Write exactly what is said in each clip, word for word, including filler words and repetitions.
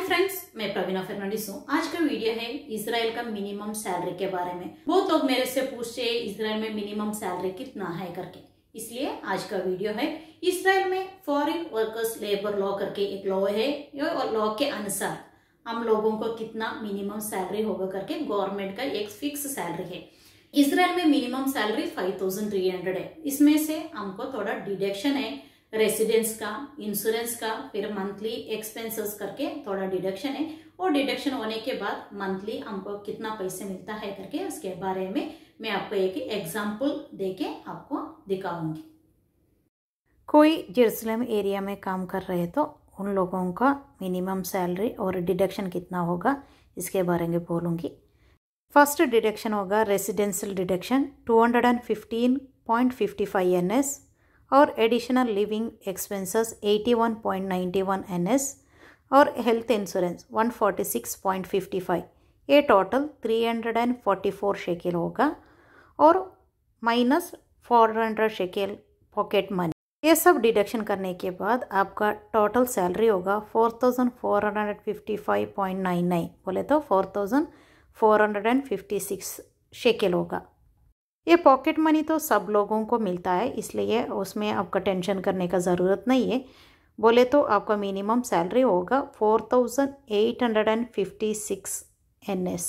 Friends, मैं प्रवीणा फर्नांडिस हूँ। आज का वीडियो है इजराइल का मिनिमम सैलरी के बारे में। बहुत लोग मेरे से पूछते हैं इजराइल में मिनिमम सैलरी कितना है करके, इसलिए आज का वीडियो है। इजराइल में फॉरेन वर्कर्स लेबर लॉ करके एक लॉ है, और लॉ के अनुसार हम लोगों को कितना मिनिमम सैलरी होगा करके गवर्नमेंट का एक फिक्स सैलरी है। इजराइल में minimum salary five thousand three hundred है। इसमें से हमको थोड़ा डिडक्शन है, रेसिडेंस का, इंश्योरेंस का, फिर मंथली एक्सपेंसेस करके थोड़ा डिडक्शन है, और डिडक्शन होने के बाद मंथली हमको कितना पैसे मिलता है करके उसके बारे में मैं आपको एक एग्जांपल देके आपको दिखाऊंगी। कोई जेरूसलम एरिया में काम कर रहे तो उन लोगों का मिनिमम सैलरी और डिडक्शन कितना होगा इसके बारे में बोलूँगी। फर्स्ट डिडक्शन होगा residential deduction two hundred fifteen point fifty five N S और additional living expenses eighty one point ninety one N S और health insurance one forty six point fifty five. ये total three hundred forty four shekel होगा और minus four hundred shekel pocket money. ये सब deduction करने के बाद आपका टोटल सैलरी होगा four thousand four hundred fifty five point nine nine, बोले तो four thousand four hundred fifty six shekel होगा। ये पॉकेट मनी तो सब लोगों को मिलता है, इसलिए उसमें आपका टेंशन करने का ज़रूरत नहीं है। बोले तो आपका मिनिमम सैलरी होगा four thousand eight hundred fifty six N S.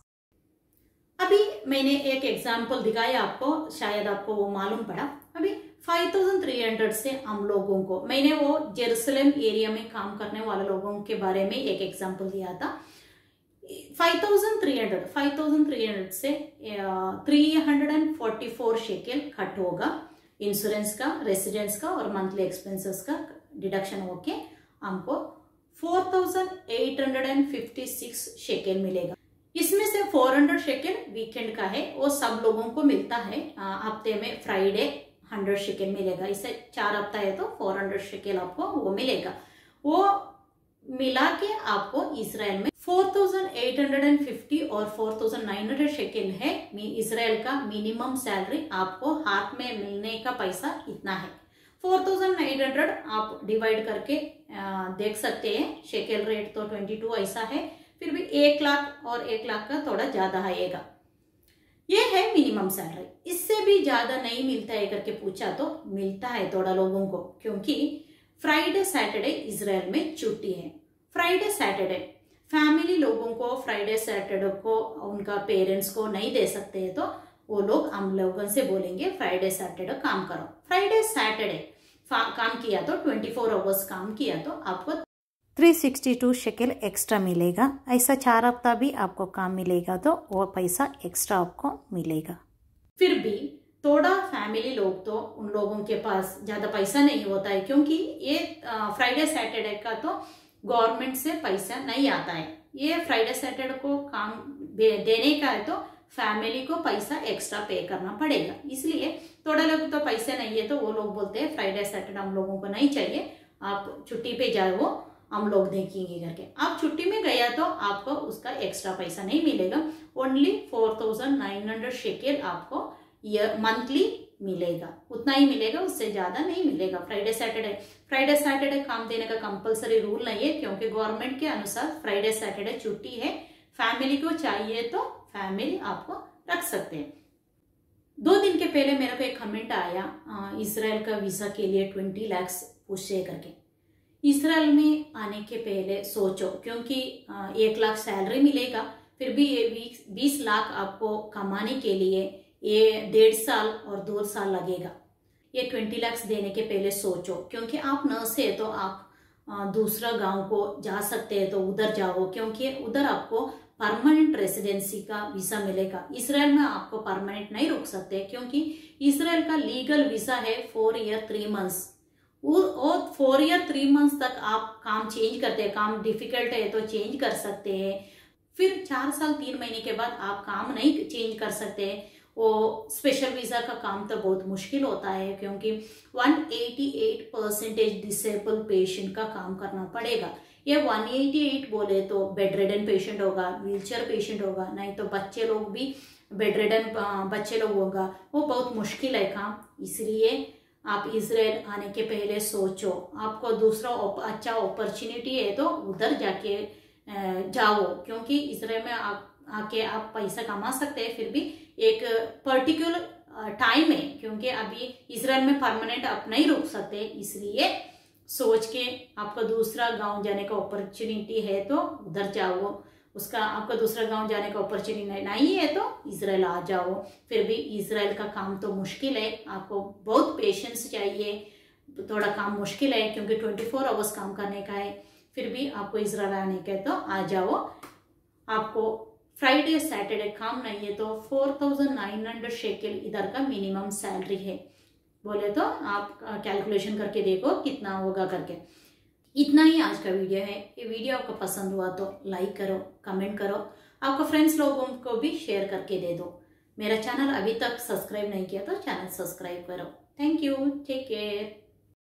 अभी मैंने एक एग्जांपल दिखाया आपको, शायद आपको वो मालूम पड़ा। अभी फाइव थाउजेंड थ्री हंड्रेड से हम लोगों को, मैंने वो जेरूसलम एरिया में काम करने वाले लोगों के बारे में एक एग्जांपल दिया था। Five thousand three hundred five thousand three hundred से three hundred forty four shekel cut होगा इंश्योरेंस का, रेसिडेंस का और मंथली एक्सपेंसेस का डिडक्शन होके हमको four thousand eight hundred fifty six shekel मिलेगा। इसमें से फोर हंड्रेड शेकेल वीकेंड का है, वो सब लोगों को मिलता है। हफ्ते में फ्राइडे हंड्रेड शेकेल मिलेगा। इसे चार हफ्ता है तो फोर हंड्रेड शेकेल आपको वो मिलेगा। वो मिला के आपको इजराइल में four thousand eight hundred fifty और four thousand nine hundred shekel है इजराइल का मिनिमम सैलरी। आपको हाथ में मिलने का पैसा इतना है। फोर थाउजेंड नाइन हंड्रेड आप डिवाइड करके आ, देख सकते हैं। शेकेल रेट तो ट्वेंटी टू ऐसा है, फिर भी एक लाख और एक लाख का थोड़ा ज्यादा आएगा। ये है मिनिमम सैलरी। इससे भी ज्यादा नहीं मिलता है करके पूछा तो मिलता है थोड़ा लोगों को, क्योंकि फ्राइडे सैटरडे इजराइल में छुट्टी है। फ्राइडे सैटरडे फैमिली लोगों को फ्राइडे सैटरडे को उनका पेरेंट्स को नहीं दे सकते हैं, तो वो लोग हम लोगों से बोलेंगे फ्राइडे सैटरडे काम करो। फ्राइडे सैटरडे काम किया तो ट्वेंटी फोर आवर्स काम किया तो आपको three sixty two shekel extra मिलेगा। ऐसा चार हफ्ता भी आपको काम मिलेगा तो वो पैसा एक्स्ट्रा आपको मिलेगा। फिर भी थोड़ा फैमिली लोग तो उन लोगों के पास ज्यादा पैसा नहीं होता है, क्योंकि ये फ्राइडे सैटरडे का तो गवर्नमेंट से पैसा नहीं आता है। ये फ्राइडे सैटरडे को काम देने का है तो फैमिली को पैसा एक्स्ट्रा पे करना पड़ेगा। इसलिए थोड़ा लोग तो पैसे नहीं है तो वो लोग बोलते हैं फ्राइडे सैटरडे हम लोगों को नहीं चाहिए, आप छुट्टी पे जाओ, वो हम लोग देखेंगे करके। आप छुट्टी में गया तो आपको उसका एक्स्ट्रा पैसा नहीं मिलेगा। Only four thousand nine hundred shekel आपको ये मंथली मिलेगा, उतना ही मिलेगा, उससे ज्यादा नहीं मिलेगा। फ्राइडे सैटरडे फ्राइडे सैटरडे काम देने का कंपलसरी रूल नहीं है, क्योंकि गवर्नमेंट के अनुसार फ्राइडे सैटरडे छुट्टी है। फैमिली को चाहिए तो फैमिली आपको रख सकते हैं। दो दिन के पहले मेरे को एक कमेंट आया इजराइल का वीजा के लिए ट्वेंटी लैक्स पूछे करके। इजराइल में आने के पहले सोचो, क्योंकि एक लाख सैलरी मिलेगा, फिर भी ये बीस लाख आपको कमाने के लिए ये डेढ़ साल और दो साल लगेगा। ये ट्वेंटी लाख देने के पहले सोचो, क्योंकि आप नर्स है तो आप दूसरा गांव को जा सकते हैं तो उधर जाओ, क्योंकि उधर आपको परमानेंट रेसिडेंसी का वीजा मिलेगा। इजराइल में आपको परमानेंट नहीं रुक सकते, क्योंकि इजराइल का लीगल वीजा है फोर ईयर थ्री मंथ्स। और फोर ईयर थ्री मंथ्स तक आप काम चेंज करते हैं। काम डिफिकल्ट है तो चेंज कर सकते हैं, फिर चार साल तीन महीने के बाद आप काम नहीं चेंज कर सकते। वो स्पेशल वीजा का काम तो बहुत मुश्किल होता है, क्योंकि one eighty eight percentage disable patient का काम करना पड़ेगा। ये वन एटी एट बोले तो बेड रिडन पेशेंट होगा, व्हीलचेयर पेशेंट होगा, नहीं तो बच्चे लोग भी बेड रिडन बच्चे लोग होगा, वो बहुत मुश्किल है काम। इसलिए आप इजराइल आने के पहले सोचो, आपको दूसरा अच्छा अपॉर्चुनिटी है तो उधर जाके जाओ, क्योंकि इसराइल में आप आके आप पैसा कमा सकते हैं, फिर भी एक पर्टिकुलर टाइम है, क्योंकि अभी इसराइल में परमानेंट आप नहीं रुक सकते, इसलिए सोच के आपका दूसरा गांव जाने का अपॉर्चुनिटी है तो उधर जाओ, उसका आपका दूसरा गांव जाने का अपॉर्चुनिटी नहीं है तो इसराइल आ जाओ। फिर भी इसराइल का काम तो मुश्किल है, आपको बहुत पेशेंस चाहिए, थोड़ा काम मुश्किल है क्योंकि ट्वेंटी फोर आवर्स काम करने का है। फिर भी आपको इसराइल आने का तो आ जाओ। आपको फ्राइडे सैटरडे काम नहीं है तो four thousand nine hundred shekel इधर का मिनिमम सैलरी है, बोले तो आप कैलकुलेशन करके देखो कितना होगा करके। इतना ही आज का वीडियो है। ये वीडियो आपको पसंद हुआ तो लाइक करो, कमेंट करो, आपको फ्रेंड्स लोगों को भी शेयर करके दे दो। मेरा चैनल अभी तक सब्सक्राइब नहीं किया तो चैनल सब्सक्राइब करो। Thank you, take care.